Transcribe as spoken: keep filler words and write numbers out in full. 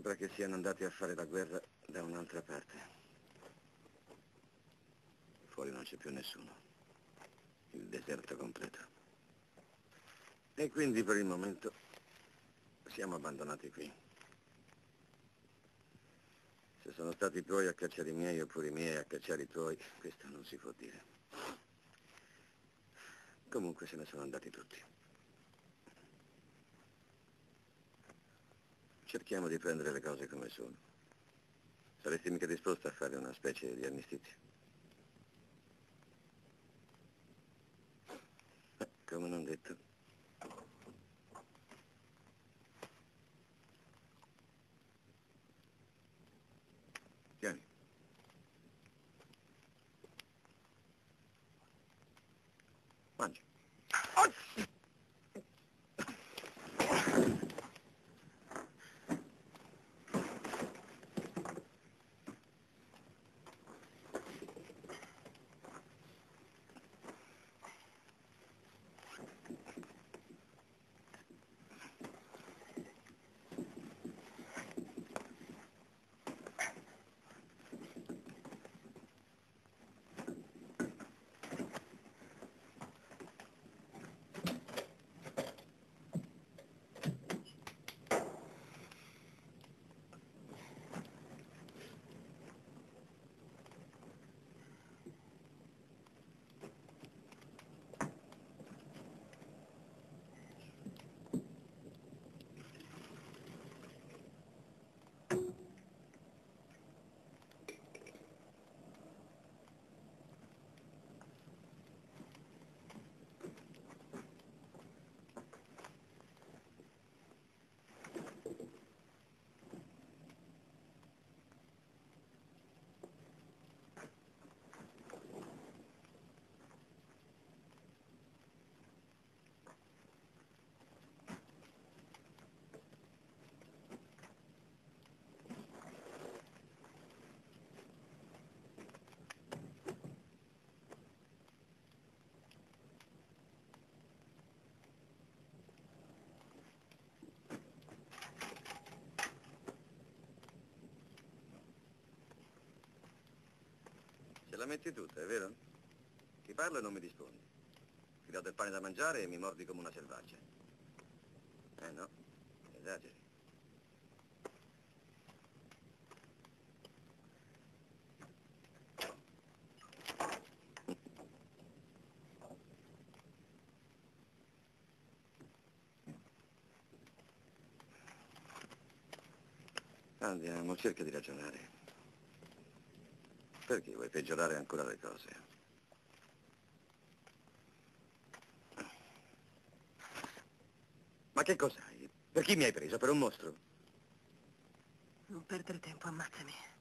Sembra che siano andati a fare la guerra da un'altra parte. Fuori non c'è più nessuno. Il deserto completo. E quindi per il momento siamo abbandonati qui. Se sono stati i tuoi a cacciare i miei oppure i miei a cacciare i tuoi, questo non si può dire. Comunque se ne sono andati tutti. Cerchiamo di prendere le cose come sono. Saresti mica disposto a fare una specie di armistizio? Eh, come non detto. Tieni. Mangia. Ce la metti tutta, è vero? Ti parlo e non mi rispondi. Ti do del pane da mangiare e mi mordi come una selvaggia. Eh no, esageri. Andiamo, cerca di ragionare. Perché vuoi peggiorare ancora le cose? Ma che cos'hai? Per chi mi hai preso? Per un mostro? Non perdere tempo, ammazzami.